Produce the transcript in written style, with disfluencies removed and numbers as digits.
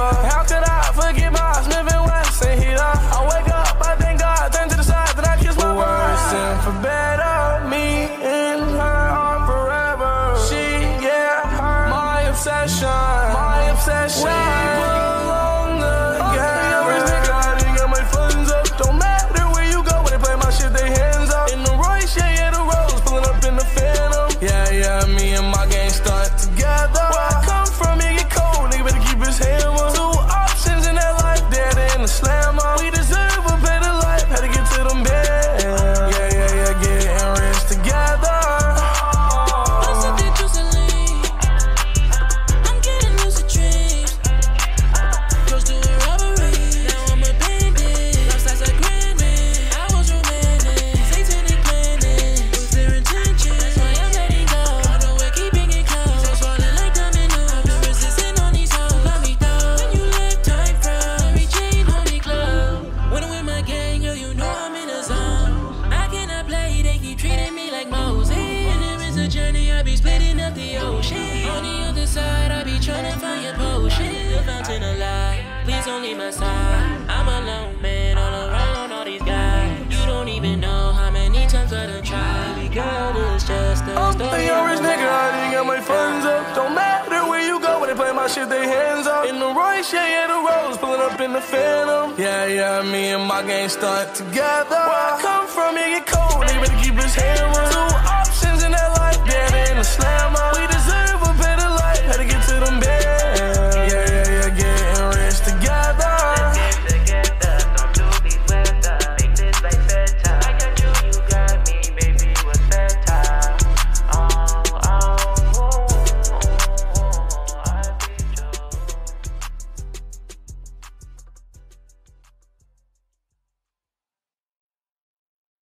up. How could I forget my Smith and Wesson heater? I wake up, I thank God, turn to the side, then I kiss my bride. And for better, me and her are forever. She, yeah, her, my obsession, my obsession. We belong together. I got my funds up. Don't matter where you go, when they play my shit, they hands up. In the Royce, yeah, the Rose, pulling up in the Phantom. Yeah, me and my gang start together. Where I come from, it get cold, nigga better keep his hammer. Two options in that life, dead in the slammer. We deserve a better life, had to get to them bed. Yeah, getting rich together. Please don't leave my side. I'm a lone man all around all these guys. You don't even know how many times I done tried. Baby girl, it's just a I'm story. a rich nigga, I didn't got my funds up. Don't matter where you go, when they play my shit, they hands up. In the Royce, yeah, the Rose, pulling up in the Phantom. Yeah, me and my gang start together. Where I come from, it get cold, nigga better keep his hammer. Two options in that life, dead in the